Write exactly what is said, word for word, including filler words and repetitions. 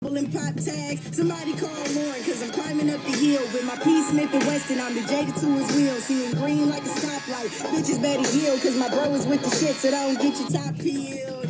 And pop tags. Somebody call Lauren, cause I'm climbing up the hill with my P. Smith and Weston. I'm the Jada to his wheel, seeing green like a stoplight. Bitches better heal, cause my bro is with the shit, so don't get your top peeled.